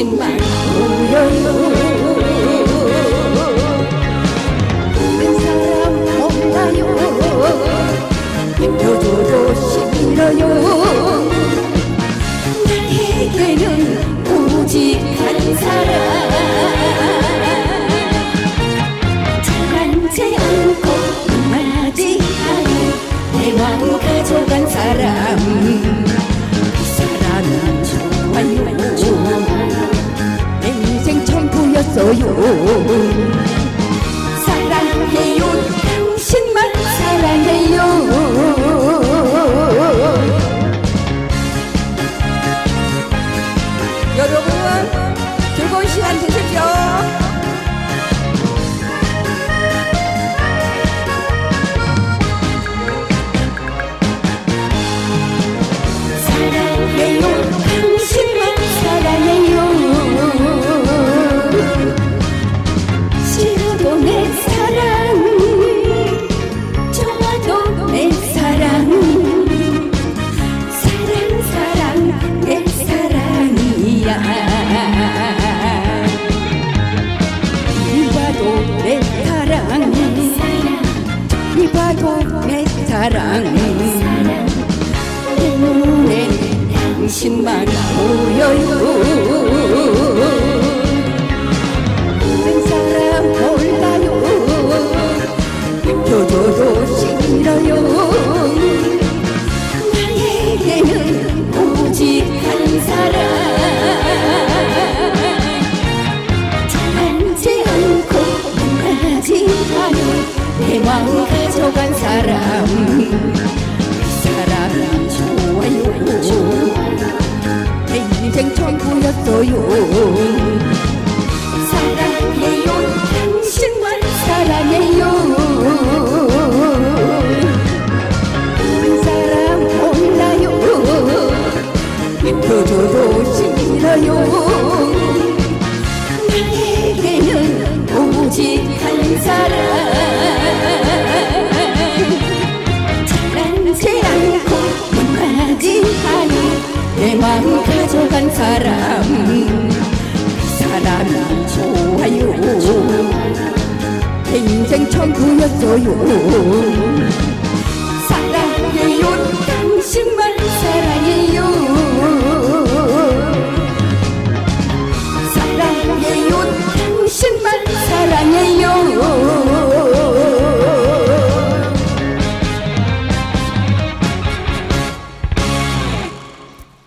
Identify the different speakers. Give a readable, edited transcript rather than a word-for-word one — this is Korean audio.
Speaker 1: 당신만 보여요. 다른 사람 없나요? 비켜줘도 싫어요. 나에게는 오직 한 사람, 잘하지 않고 만나지 않은 내 마음 가져간 사람. 그 사람은 좋아요. 내 인생 전부였어요. 사랑해요. 당신만 사랑해요. 여러분 즐거운 시간 되십시오. 사랑해요. 당신만 사랑해요. 싫어도 내 사랑, 좋아도 내 사랑, 사랑 사랑 내 사랑이야. 이 봐도 내 사랑, 이 봐도 내 사랑. 내 눈엔 당신만 보여요. 다른 사람 몰라요. 비켜줘도 싫어요. 나에게는 오직 한 사람, 잘하지 않고 만나지 않은 내 마음 가져간 사람. 그 사람이 좋아요. 내 인생 전부였어요. 사랑해요. 당신만 사랑해요. 다른 사람 몰라요. 비켜줘도 싫어요. 나에게는 오직 한 사람, 잘하지 않고 만나지 않은 내 마음 가져간 사람. 그 사람이 좋아요. 내 인생 전부였어요.